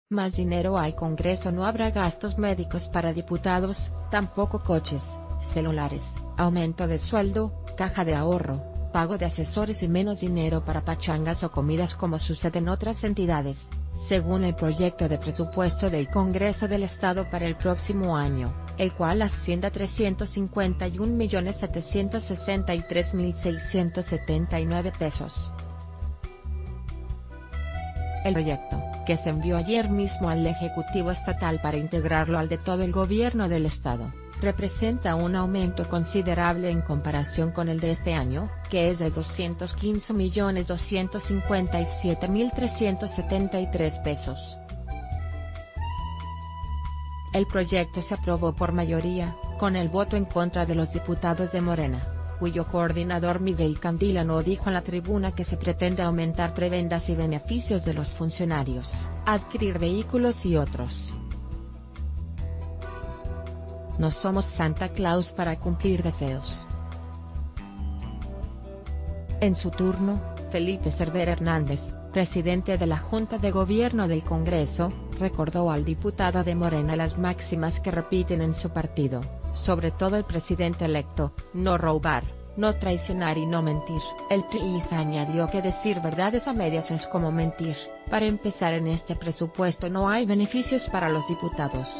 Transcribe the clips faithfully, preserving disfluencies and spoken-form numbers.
Más dinero al Congreso. No habrá gastos médicos para diputados, tampoco coches, celulares, aumento de sueldo, caja de ahorro, pago de asesores y menos dinero para pachangas o comidas como sucede en otras entidades, según el proyecto de presupuesto del Congreso del Estado para el próximo año, el cual asciende a trescientos cincuenta y un millones setecientos sesenta y tres mil seiscientos setenta y nueve pesos. El proyecto, que se envió ayer mismo al Ejecutivo Estatal para integrarlo al de todo el gobierno del Estado, representa un aumento considerable en comparación con el de este año, que es de doscientos quince millones doscientos cincuenta y siete mil trescientos setenta y tres pesos. El proyecto se aprobó por mayoría, con el voto en contra de los diputados de Morena, cuyo coordinador Miguel Candilano dijo en la tribuna que se pretende aumentar prebendas y beneficios de los funcionarios, adquirir vehículos y otros. No somos Santa Claus para cumplir deseos. En su turno, Felipe Cervera Hernández, presidente de la Junta de Gobierno del Congreso, recordó al diputado de Morena las máximas que repiten en su partido, sobre todo el presidente electo: no robar, no traicionar y no mentir. El priista añadió que decir verdades a medias es como mentir. Para empezar, en este presupuesto no hay beneficios para los diputados.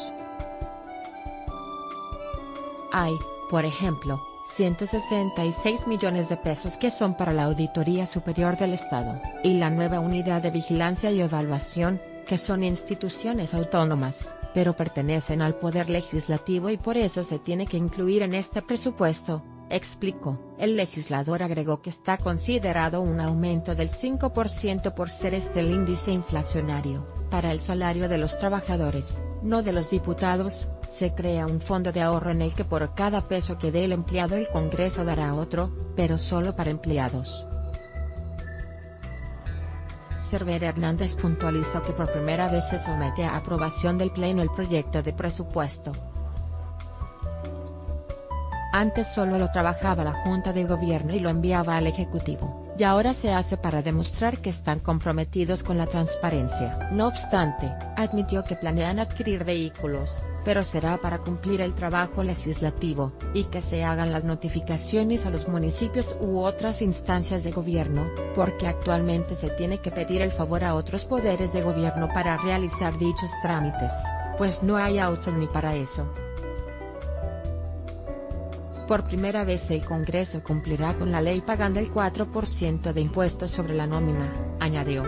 Hay, por ejemplo, ciento sesenta y seis millones de pesos que son para la Auditoría Superior del Estado, y la nueva Unidad de Vigilancia y Evaluación, que son instituciones autónomas, pero pertenecen al Poder Legislativo y por eso se tiene que incluir en este presupuesto, explicó. El legislador agregó que está considerado un aumento del cinco por ciento por ser este el índice inflacionario, para el salario de los trabajadores, no de los diputados. Se crea un fondo de ahorro en el que por cada peso que dé el empleado el Congreso dará otro, pero solo para empleados. Cervera Hernández puntualizó que por primera vez se somete a aprobación del Pleno el proyecto de presupuesto. Antes solo lo trabajaba la Junta de Gobierno y lo enviaba al Ejecutivo, y ahora se hace para demostrar que están comprometidos con la transparencia. No obstante, admitió que planean adquirir vehículos, pero será para cumplir el trabajo legislativo, y que se hagan las notificaciones a los municipios u otras instancias de gobierno, porque actualmente se tiene que pedir el favor a otros poderes de gobierno para realizar dichos trámites, pues no hay autos ni para eso. Por primera vez el Congreso cumplirá con la ley pagando el cuatro por ciento de impuestos sobre la nómina, añadió.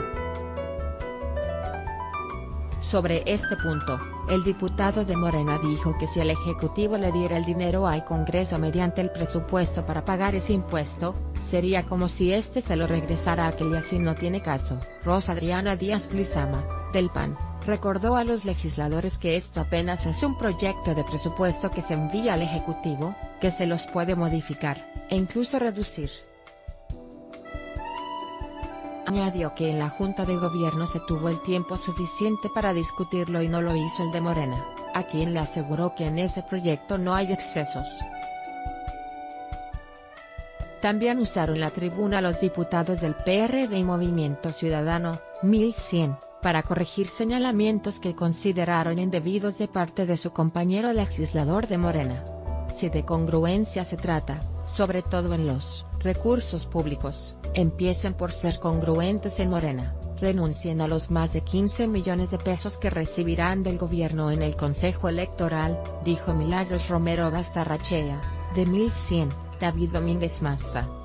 Sobre este punto, el diputado de Morena dijo que si el Ejecutivo le diera el dinero al Congreso mediante el presupuesto para pagar ese impuesto, sería como si éste se lo regresara a aquel y así no tiene caso. Rosa Adriana Díaz Lizama, del P A N, recordó a los legisladores que esto apenas es un proyecto de presupuesto que se envía al Ejecutivo, que se los puede modificar, e incluso reducir. Añadió que en la Junta de Gobierno se tuvo el tiempo suficiente para discutirlo y no lo hizo el de Morena, a quien le aseguró que en ese proyecto no hay excesos. También usaron la tribuna los diputados del P R D y Movimiento Ciudadano, mil cien, para corregir señalamientos que consideraron indebidos de parte de su compañero legislador de Morena. Si de congruencia se trata, sobre todo en los recursos públicos, empiecen por ser congruentes en Morena, renuncien a los más de quince millones de pesos que recibirán del gobierno en el Consejo Electoral, dijo Milagros Romero Bastarrachea, de mil cien, David Domínguez Maza.